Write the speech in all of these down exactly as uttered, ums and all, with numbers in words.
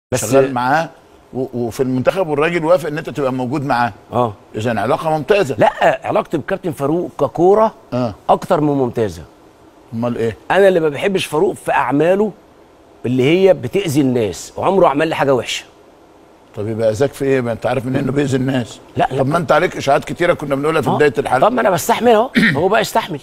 بس شغال معاه وفي المنتخب والراجل وافق ان انت تبقى موجود معاه. اه اذا علاقه ممتازه. لا، علاقتي بكابتن فاروق ككوره اه اكتر من ممتازه. امال ايه؟ انا اللي ما بحبش فاروق في اعماله اللي هي بتاذي الناس، وعمره عمل لي حاجه وحشه. طب يبقى اذاك في ايه؟ ما انت عارف ان انه بيأذي الناس. لا لا، طب ما انت عليك اشاعات كتيره كنا بنقولها في آه. بدايه الحلقه. طب ما انا بستحمل اهو. هو بقى يستحمل.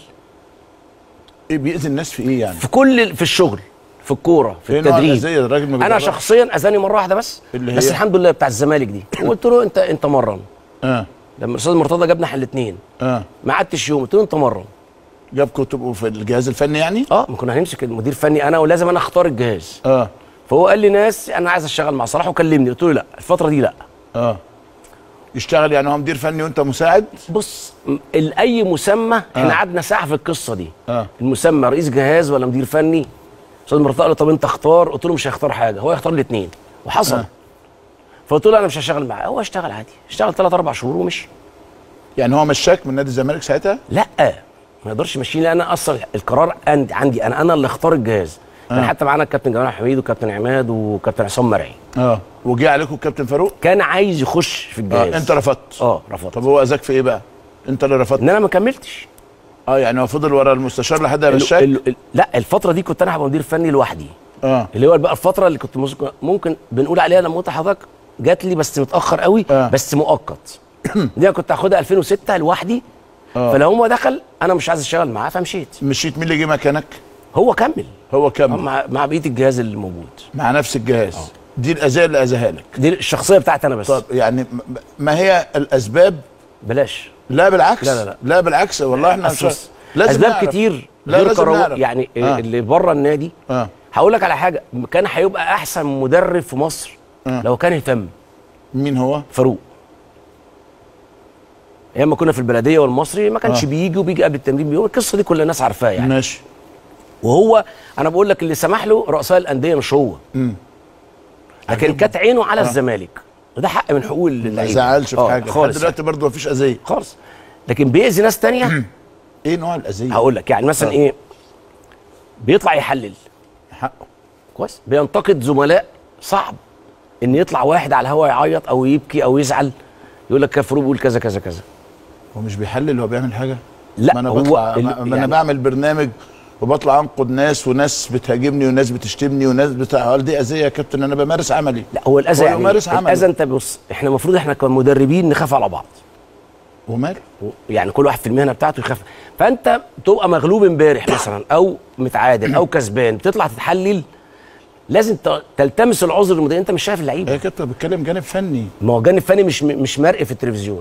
ايه بيأذي الناس في ايه يعني؟ في كل في الشغل، في الكوره، في إيه التدريب. الراجل ما انا شخصيا اذاني مره واحده بس، اللي بس هي؟ الحمد لله بتاع الزمالك دي. وقلت له انت انت مرن. اه لما الاستاذ مرتضى جابنا احنا الاثنين اه ما قعدتش يوم، قلت له انت مرن. جابكم تبقوا في الجهاز الفني يعني؟ اه، ما كنا هنمسك المدير الفني انا، ولازم انا اختار الجهاز. اه فهو قال لي ناس انا عايز اشتغل مع صلاح وكلمني، قلت له لا الفتره دي لا. اه يشتغل يعني هو مدير فني وانت مساعد؟ بص، م- اي مسمى احنا قعدنا ساعه في القصه دي. اه المسمى رئيس جهاز ولا مدير فني؟ استاذ مرتضى قال لي طب انت اختار، قلت له مش هيختار حاجه، هو يختار الاثنين، وحصل. آه. فقلت له انا مش هشتغل معاه، هو اشتغل عادي، اشتغل ثلاث اربع شهور ومشي. يعني هو مشاك من نادي الزمالك ساعتها؟ لا، ما يقدرش يمشيني، لان انا اصلا القرار عندي عندي انا انا اللي اختار الجهاز. كان آه. حتى معانا الكابتن جمال حميد وكابتن عماد وكابتن عصام مرعي. اه وجي عليكم الكابتن فاروق؟ كان عايز يخش في الجهاز. اه انت رفضت؟ اه رفضت. طب هو اذاك في ايه بقى؟ انت اللي رفضت؟ ان انا ما كملتش. اه يعني هو فضل ورا المستشار لحد ما ال- مشاك؟ ال- ال- لا، الفتره دي كنت انا هبقى مدير فني لوحدي. اه اللي هو بقى الفتره اللي كنت ممكن, ممكن بنقول عليها لما قلت لحضرتك جات لي بس متاخر قوي. آه. بس مؤقت. دي انا كنت هاخدها ألفين وستة لوحدي. آه. فلو هو دخل انا مش عايز اشتغل معاه فمشيت. مشيت. مين اللي جه مكانك؟ هو كمل هو كمل مع مع بقيه الجهاز اللي موجود. مع نفس الجهاز. دي الاذيه اللي اذاها لك. دي الشخصيه بتاعتي انا بس. طب يعني م- ما هي الاسباب؟ بلاش. لا بالعكس. لا لا لا. لا بالعكس والله احنا أصل- مش لازم اسباب نعرف. كتير لا غير لازم كروي نعرف. يعني. آه. اللي بره النادي. اه هقول لك على حاجه، كان هيبقى احسن مدرب في مصر آه. لو كان اهتم. مين هو؟ فاروق. ايام ما كنا في البلديه والمصري ما كانش آه. بيجي، وبيجي قبل التمرين بيوم، القصه دي كل الناس عارفاها يعني. ماشي. وهو انا بقول لك اللي سمح له رؤساء الانديه مش هو. امم لكن كانت عينه على آه. الزمالك، وده حق من حقوق ما اللعيبه. زعلش في آه، حاجه لحد خالص دلوقتي برضه مفيش اذيه خالص. لكن بيأذي ناس تانية. ايه نوع الاذيه؟ هقول لك يعني مثلا آه. ايه، بيطلع يحلل حقه. كويس، بينتقد زملاء. صعب ان يطلع واحد على الهوا يعيط او يبكي او يزعل يقول لك فاروق بيقول كذا كذا كذا. هو مش بيحلل، هو بيعمل حاجه؟ لا، ما انا هو بطلع ال- ما انا يعني- بعمل برنامج وبطلع انقد ناس، وناس بتهاجمني وناس بتشتمني وناس بتاع. هل دي اذيه يا كابتن؟ انا بمارس عملي. لا، هو الاذى هو يعني يمارس عمله. الاذى. انت بص، احنا المفروض احنا كمدربين نخاف على بعض. وماله؟ يعني كل واحد في المهنه بتاعته يخاف. فانت تبقى مغلوب امبارح مثلا او متعادل او كسبان، بتطلع تتحلل، لازم ت- تلتمس العذر للمدرب. انت مش شايف اللعيبه. يا كابتن بتكلم جانب فني. ما هو الجانب الفني مش مش مرئي في التلفزيون.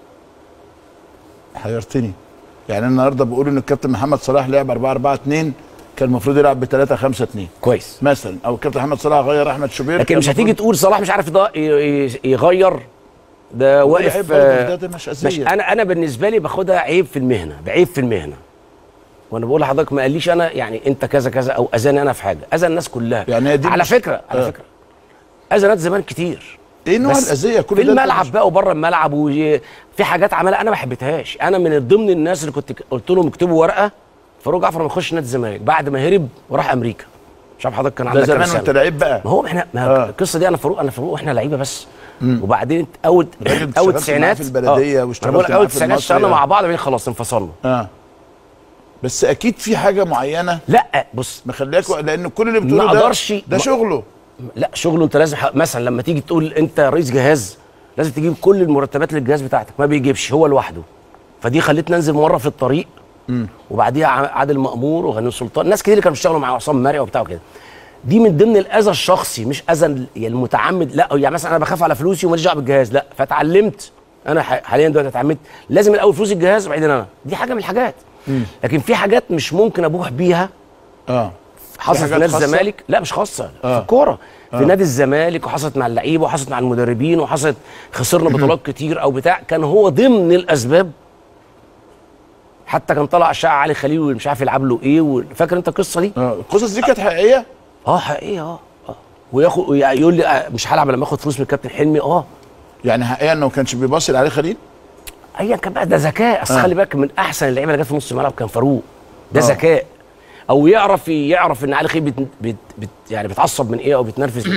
حيرتني. يعني أنا النهارده بقول ان الكابتن محمد صلاح لعب أربعة أربعة اتنين، كان المفروض يلعب ب ثلاثة خمسة اتنين كويس. مثلا، او الكابتن محمد صلاح غير احمد شوبير. لكن مش هتيجي تقول صلاح مش عارف يض- ي- ي- يغير، ده واقف. ده, ده مش مش اذيه. انا انا بالنسبه لي باخدها عيب في المهنه، بعيب في المهنه. وانا بقول لحضرتك ما قاليش انا يعني انت كذا كذا او اذاني انا في حاجه، اذى الناس كلها. يعني هي دي على مش- فكره على آه. فكره اذى نادي الزمالك كتير. ايه نوع بس الاذيه؟ كل في ده الملعب مش- بقى وبره الملعب، وفي حاجات عملها انا ما حبيتهاش. انا من ضمن الناس اللي كنت قلت لهم اكتبوا ورقه فاروق جعفر ما يخش نادي الزمالك بعد ما هرب وراح امريكا. مش عارف حضرتك كان ده عندك كام زمان سنه. وانت لعيب بقى. ما هو احنا ما آه. القصه دي انا فاروق انا فاروق احنا لعيبه بس. وبعدين اول الراجل انت اول اشتغلت معاه التسعينات في البلدية آه. واشتغلت أنا بقول لك معاه اول في التسعينات المصري اشتغلنا يعني. مع بعض بعدين خلاص انفصلنا. اه بس اكيد في حاجه معينه لا بص، مخليك، لان كل اللي ما بتقوله ده اقدرش ده ما- شغله. لا شغله. انت لازم ح- مثلا لما تيجي تقول انت رئيس جهاز لازم تجيب كل المرتبات للجهاز بتاعتك، ما بيجيبش هو لوحده. فدي خلتني انزل مره في الطريق. وبعديها ع- عادل مأمور وغني سلطان، ناس كتير اللي كانوا بيشتغلوا مع عصام مرعي وبتاع كده. دي من ضمن الاذى الشخصي، مش اذى ال- يعني المتعمد. لا يعني مثلا انا بخاف على فلوسي وماليش دعوه بالجهاز، لا. فتعلمت انا ح- حاليا دلوقتي اتعلمت لازم الاول فلوس الجهاز وبعدين انا. دي حاجه من الحاجات. لكن في حاجات مش ممكن ابوح بيها. اه حصلت في حاجات نادي خاصة؟ الزمالك. لا مش خاصه. آه. في الكوره. آه. في نادي الزمالك، وحصلت مع اللعيبه وحصلت مع المدربين وحصلت خسرنا بطولات كتير او بتاع. كان هو ضمن الاسباب. حتى كان طلع اشاعه علي خليل ومش عارف يلعب له ايه و... فاكر انت القصه دي؟ اه القصص دي كانت حقيقيه؟ اه حقيقيه. اه اه وياخد يقول لي آه، مش هلعب لما اخد فلوس من الكابتن حلمي. اه يعني حقيقه انه ما كانش بيباصي لعلي خليل؟ ايا كان بقى، ده ذكاء. اصل آه. خلي بالك من احسن اللعيبه اللي جت في نص الملعب كان فاروق. ده آه. ذكاء. او يعرف يعرف ان علي خليل بت... بت... بت... يعني بيتعصب من ايه او بيتنرفز من ايه.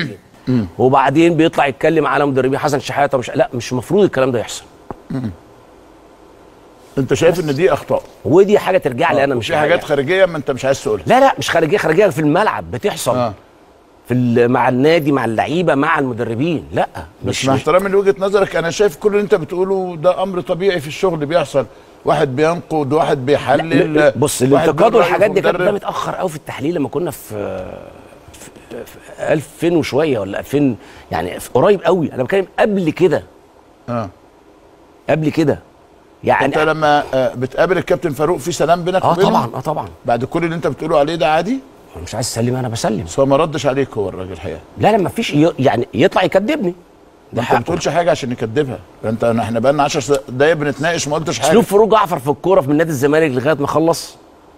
وبعدين بيطلع يتكلم على مدربين حسن شحاته مش لا مش المفروض الكلام ده يحصل. مم. انت شايف ان دي اخطاء ودي حاجه ترجع لي انا مش في حاجات خارجيه ما انت مش عايز تقولها. لا لا مش خارجيه خارجيه في الملعب بتحصل آه. في مع النادي مع اللعيبه مع المدربين. لا مش مع احترامي لوجهه نظرك انا شايف كل اللي انت بتقوله ده امر طبيعي في الشغل بيحصل، واحد بينقد واحد بيحلل. بص الانتقاد والحاجات دي كانت ده متاخر قوي في التحليل لما كنا في, في, في ألفين وشويه ولا ألفين يعني قريب قوي. انا بتكلم قبل كده اه قبل كده يعني. انت لما بتقابل الكابتن فاروق في سلام بينك اه وبينه؟ طبعا اه طبعا. بعد كل اللي انت بتقوله عليه ده عادي؟ انا مش عايز اسلم انا بسلم. بس هو ما ردش عليك هو الراجل الحقيقه. لا لا ما فيش يعني يطلع يكذبني. ده انت ما بتقولش حاجه عشان نكذبها. انت احنا بقى لنا عشر دقايق بنتناقش ما قلتش حاجه. اسلوب فاروق جعفر في الكوره في نادي الزمالك لغايه ما خلص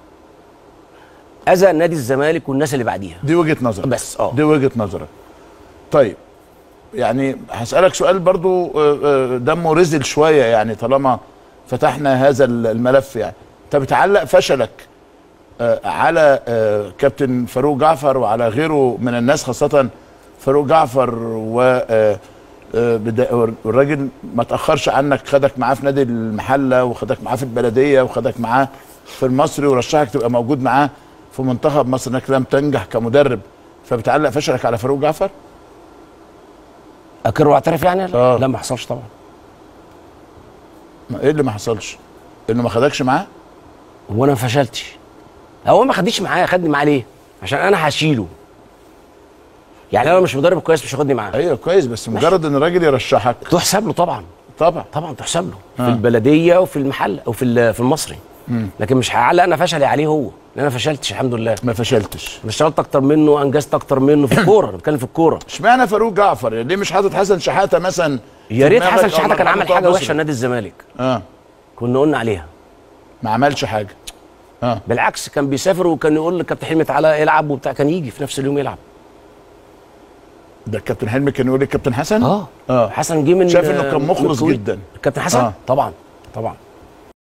اذى نادي الزمالك والناس اللي بعديها. دي وجهه نظرك بس اه دي وجهه نظرك. طيب يعني هسالك سؤال برضو دمه رزل شويه يعني طالما فتحنا هذا الملف. يعني انت بتعلق فشلك على كابتن فاروق جعفر وعلى غيره من الناس خاصه فاروق جعفر و والراجل ما تاخرش عنك، خدك معاه في نادي المحله وخدك معاه في البلديه وخدك معاه في المصري ورشحك تبقى موجود معاه في منتخب مصر انك لم تنجح كمدرب، فبتعلق فشلك على فاروق جعفر؟ اقر واعترف يعني؟ آه. لا ما حصلش طبعا. ايه اللي ما حصلش؟ انه ما خدكش معاه؟ هو انا ما فشلتش. هو ما خدنيش معاه، خدني معاه ليه؟ عشان انا هشيله. يعني انا مش مدرب كويس مش هاخدني معاه. ايوه كويس بس مجرد ان الراجل يرشحك تحسب له طبعا. طبعا طبعا تحسب له آه. في البلديه وفي المحل او في في المصري. مم. لكن مش هعلق انا فشلي عليه هو، لان انا فشلتش الحمد لله. ما فشلتش. انا اشتغلت اكتر منه، انجزت اكتر منه في الكوره، انا بتكلم في الكوره. اشمعنى فاروق جعفر؟ ليه مش حاطط حسن شحاته مثلا؟ يا ريت حسن شحاته كان عمل حاجه وحشه لنادي الزمالك. اه كنا قلنا عليها. ما عملش حاجه. اه بالعكس كان بيسافر وكان يقول للكابتن حلمي تعالى العب وبتاع، كان يجي في نفس اليوم يلعب. ده الكابتن حلمي كان يقول للكابتن حسن؟ اه اه حسن جه من شايف انه كان مخلص جدا. الكابتن حسن؟ آه. طبعا طبعا